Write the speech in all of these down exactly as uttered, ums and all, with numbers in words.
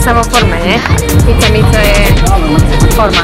sa vo forme, nie? Pizza mi to je forma.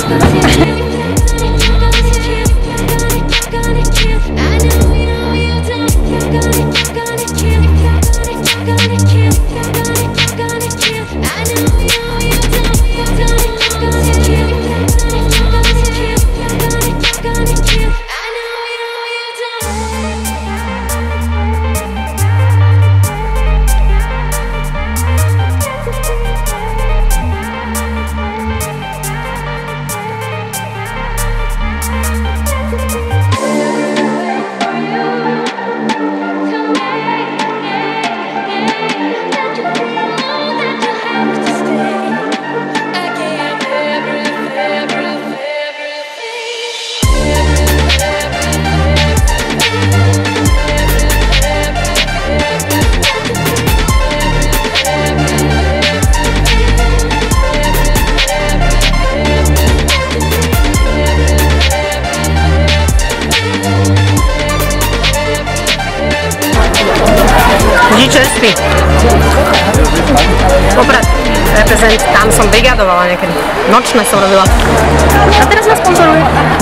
Vždy čerstvý. Poprad, reprezent, tam som brigadovala niekedy. Nočné som robila. A teraz ma sponzoruje.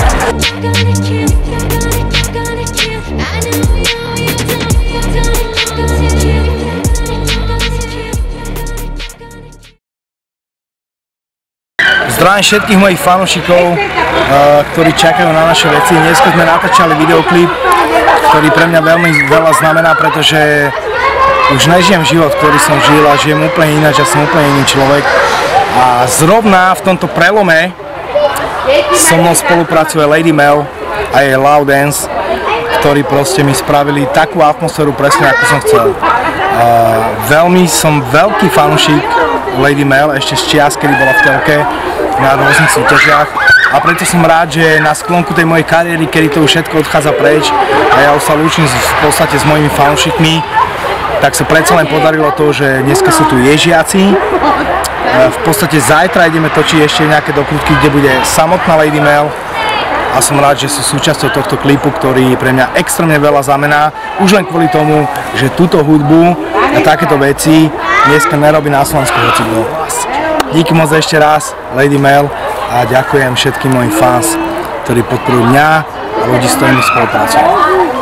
Zdravím všetkých mojich fanúšikov, ktorí čakajú na naše veci. Dnes sme natáčali videoklip, ktorý pre mňa veľmi veľa znamená, pretože už nežijem život, ktorý som žil a žijem úplne ináč, ja som úplne iný človek. A zrovna v tomto prelome so mnou spolupracuje Lady Mel a jej Loud Dance, ktorí proste mi spravili takú atmosféru presne, ako som chcel. Uh, veľmi som veľký fanúšik Lady Mel, ešte z čias, kedy bola v telke na rôznych súťažiach. A preto som rád, že na sklonku tej mojej kariéry, kedy to už všetko odchádza preč a ja už sa lúčim v podstate s mojimi fanúšikmi, tak sa predsa len podarilo to, že dneska sú tu ježiaci. V podstate zajtra ideme točiť ešte nejaké dokrutky, kde bude samotná Lady Mel. A som rád, že sú súčasťou tohto klipu, ktorý pre mňa extrémne veľa znamená. Už len kvôli tomu, že túto hudbu a takéto veci dneska nerobí na Slovensku hocikto. Díky moc ešte raz, Lady Mel, a ďakujem všetkým mojim fans, ktorí podporujú mňa a ľudí, s ktorými spolupracujem.